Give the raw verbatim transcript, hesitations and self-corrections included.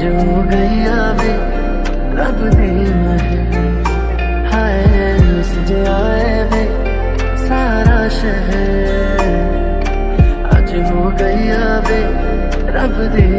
हो गई आवे रब दी महर, हाय सजे आए वे सारा शहर। अज हो गई आवे रब दी